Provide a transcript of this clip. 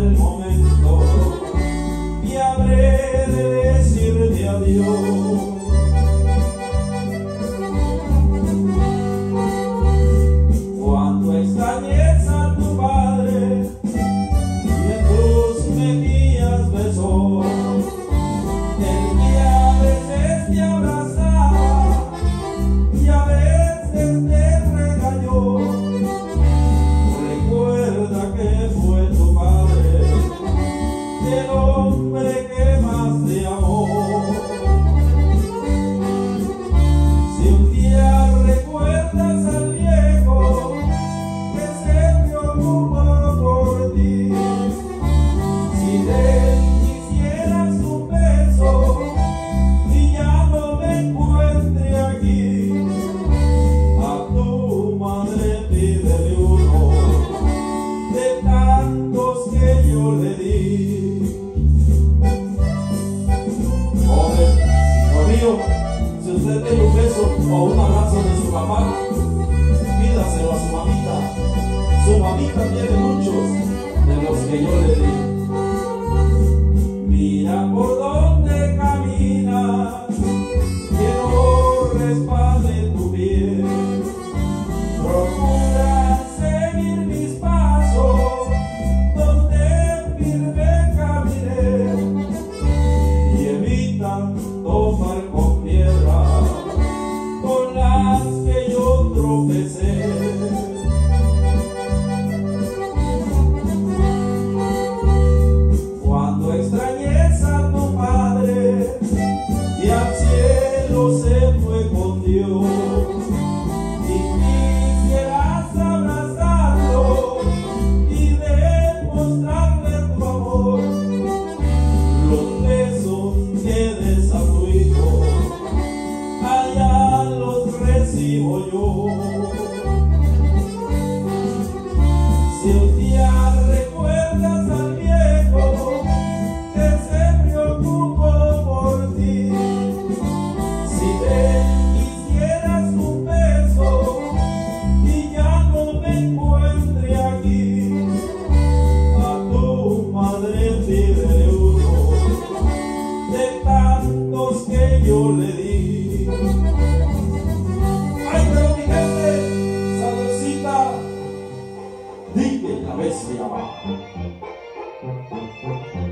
el momento y habré de decirte adiós. Cuando extrañes a tu padre y en tus mejillas besó, el que a veces te abrazaba y a veces te regañó, recuerda que fue tu padre el hombre que más te amó. Si un día recuerdas al viejo que se preocupó por ti, si le quisieras un beso y ya no me encuentre aquí, a tu madre pídele uno de tantos que yo le di. Joven, hijo mío, si usted tiene un beso o un abrazo de su papá, pídaselo a su mamita. Su mamita tiene muchos de los que yo le di. Mira por donde caminas, que no resbale tu pie. Procura seguir mis pasos donde firme caminé y evita tomar con piedras con las que yo tropecé. Cuando extrañes a tu padre y al cielo se fue con Dios y quisieras abrazarlo y demostrarle tu amor, los besos que des a tu hijo allá los recibo yo. Si un día recuerdas al viejo que se preocupó por ti, si le quisieras un beso y ya no me encuentre aquí, a tu madre pídele uno de tantos que yo le di. Ay, pero mi gente, salucita, di que la bestia va.